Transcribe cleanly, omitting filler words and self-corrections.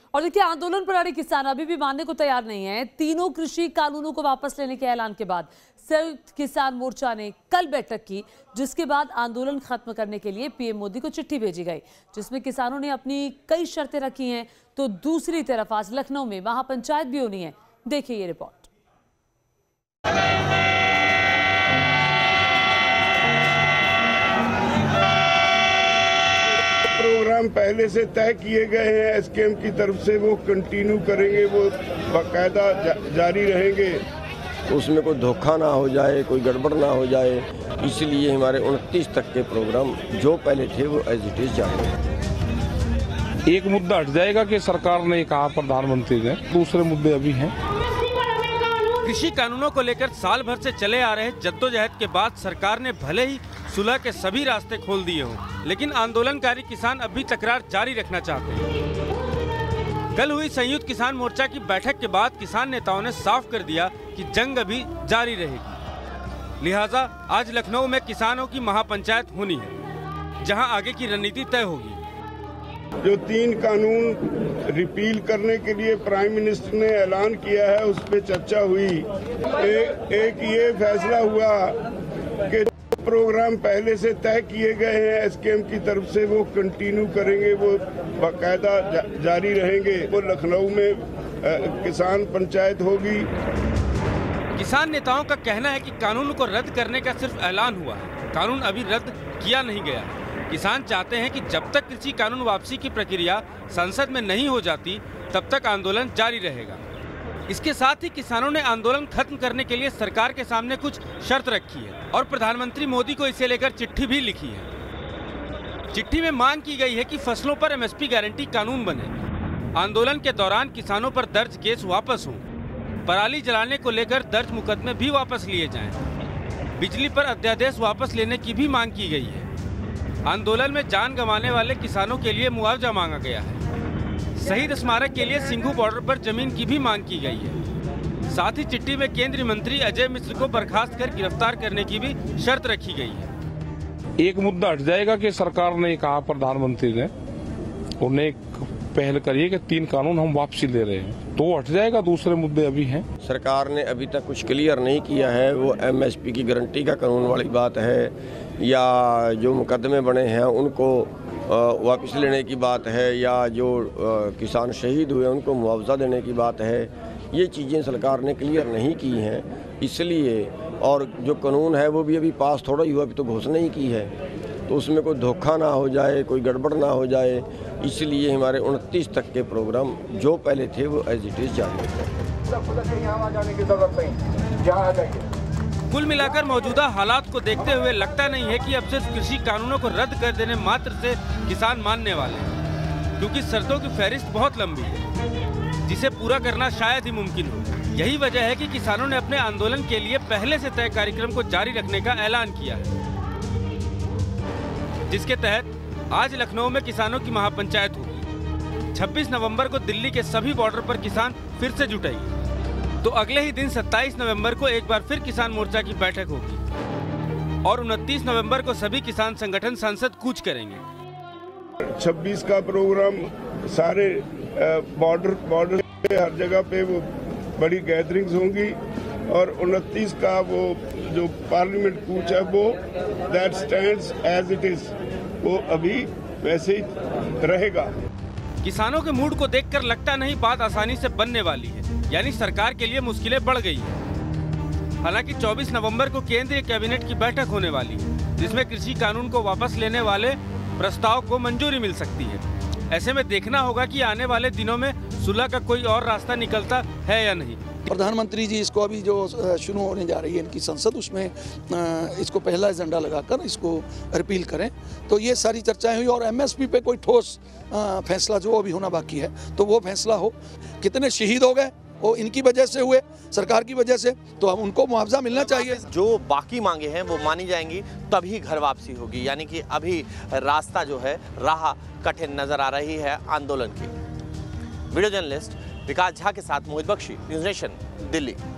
और देखिए, आंदोलन पर अड़े किसान अभी भी मानने को तैयार नहीं है। तीनों कृषि कानूनों को वापस लेने के ऐलान के बाद संयुक्त किसान मोर्चा ने कल बैठक की, जिसके बाद आंदोलन खत्म करने के लिए पीएम मोदी को चिट्ठी भेजी गई, जिसमें किसानों ने अपनी कई शर्तें रखी हैं। तो दूसरी तरफ आज लखनऊ में महापंचायत भी होनी है। देखिए ये रिपोर्ट। प्रोग्राम पहले से तय किए गए हैं एसकेएम की तरफ से, वो कंटिन्यू करेंगे, वो बाकायदा जारी रहेंगे। उसमें कोई धोखा ना हो जाए, कोई गड़बड़ ना हो जाए, इसलिए हमारे 29 तक के प्रोग्राम जो पहले थे वो एज इट इज जारी। एक मुद्दा हट जाएगा कि सरकार ने कहा, प्रधानमंत्री ने, दूसरे मुद्दे अभी हैं। कृषि कानूनों को लेकर साल भर से चले आ रहे जद्दोजहद के बाद सरकार ने भले ही सुलह के सभी रास्ते खोल दिए हों, लेकिन आंदोलनकारी किसान अब भी तकरार जारी रखना चाहते हैं। कल हुई संयुक्त किसान मोर्चा की बैठक के बाद किसान नेताओं ने साफ कर दिया कि जंग अभी जारी रहेगी। लिहाजा आज लखनऊ में किसानों की महापंचायत होनी है, जहां आगे की रणनीति तय होगी। जो 3 कानून रिपील करने के लिए प्राइम मिनिस्टर ने ऐलान किया है, उस पर चर्चा हुई। एक ये फैसला हुआ कि प्रोग्राम पहले से तय किए गए हैं एसकेएम की तरफ से, वो कंटिन्यू करेंगे, वो बाकायदा जारी रहेंगे। वो लखनऊ में किसान पंचायत होगी। किसान नेताओं का कहना है कि कानून को रद्द करने का सिर्फ ऐलान हुआ है, कानून अभी रद्द किया नहीं गया है। किसान चाहते हैं कि जब तक कृषि कानून वापसी की प्रक्रिया संसद में नहीं हो जाती, तब तक आंदोलन जारी रहेगा। इसके साथ ही किसानों ने आंदोलन खत्म करने के लिए सरकार के सामने कुछ शर्त रखी है और प्रधानमंत्री मोदी को इसे लेकर चिट्ठी भी लिखी है। चिट्ठी में मांग की गई है कि फसलों पर एमएसपी गारंटी कानून बने, आंदोलन के दौरान किसानों पर दर्ज केस वापस हों, पराली जलाने को लेकर दर्ज मुकदमे भी वापस लिए जाएं, बिजली पर अध्यादेश वापस लेने की भी मांग की गई है। आंदोलन में जान गंवाने वाले किसानों के लिए मुआवजा मांगा गया है। शहीद स्मारक के लिए सिंघू बॉर्डर पर जमीन की भी मांग की गई है। साथ ही चिट्ठी में केंद्रीय मंत्री अजय मिश्र को बर्खास्त कर गिरफ्तार करने की भी शर्त रखी गई है। एक मुद्दा हट जाएगा कि सरकार ने कहा, प्रधानमंत्री ने, उन्हें एक पहल करिए कि 3 कानून हम वापसी ले रहे हैं, तो हट जाएगा, दूसरे मुद्दे अभी हैं। सरकार ने अभी तक कुछ क्लियर नहीं किया है। वो एमएसपी की गारंटी का कानून वाली बात है, या जो मुकदमे बने हैं उनको वापस लेने की बात है, या जो किसान शहीद हुए उनको मुआवजा देने की बात है। ये चीज़ें सरकार ने क्लियर नहीं की हैं, इसलिए। और जो कानून है वो भी अभी पास थोड़ा ही हुआ, अभी तो घोषणा ही की है, तो उसमें कोई धोखा ना हो जाए, कोई गड़बड़ ना हो जाए, इसलिए हमारे 29 तक के प्रोग्राम जो पहले थे वो एज इट इज जारी है। कुल मिलाकर मौजूदा हालात को देखते हुए लगता नहीं है कि अब सिर्फ कृषि कानूनों को रद्द कर देने मात्र से किसान मानने वाले हैं, क्योंकि शर्तों की फहरिस्त बहुत लंबी है, जिसे पूरा करना शायद ही मुमकिन हो। यही वजह है कि किसानों ने अपने आंदोलन के लिए पहले से तय कार्यक्रम को जारी रखने का ऐलान किया है, जिसके तहत आज लखनऊ में किसानों की महापंचायत होगी। 26 नवंबर को दिल्ली के सभी बॉर्डर पर किसान फिर से जुटेंगे, तो अगले ही दिन 27 नवंबर को एक बार फिर किसान मोर्चा की बैठक होगी और 29 नवंबर को सभी किसान संगठन संसद कूच करेंगे। 26 का प्रोग्राम सारे बॉर्डर हर जगह पे वो बड़ी गैदरिंग्स होंगी, और 29 का वो जो पार्लियामेंट कूच है वो that stands as it is, वो अभी वैसे ही रहेगा। किसानों के मूड को देखकर लगता नहीं बात आसानी से बनने वाली है, यानी सरकार के लिए मुश्किलें बढ़ गई हैं। हालांकि 24 नवंबर को केंद्रीय कैबिनेट की बैठक होने वाली है, जिसमें कृषि कानून को वापस लेने वाले प्रस्ताव को मंजूरी मिल सकती है। ऐसे में देखना होगा कि आने वाले दिनों में सुलह का कोई और रास्ता निकलता है या नहीं। प्रधानमंत्री जी इसको अभी जो शुरू होने जा रही है इनकी संसद, उसमें इसको पहला एजेंडा लगाकर इसको रिपील करें, तो ये सारी चर्चाएं हुई। और एमएसपी पे कोई ठोस फैसला जो अभी होना बाकी है, तो वो फैसला हो। कितने शहीद हो गए वो इनकी वजह से हुए, सरकार की वजह से, तो अब उनको मुआवजा मिलना चाहिए। जो बाकी मांगे हैं वो मानी जाएंगी, तभी घर वापसी होगी। यानी कि अभी रास्ता जो है, राह कठिन नजर आ रही है आंदोलन की। वीडियो जर्नलिस्ट विकास झा के साथ मोहित बख्शी, न्यूज़ नेशन, दिल्ली।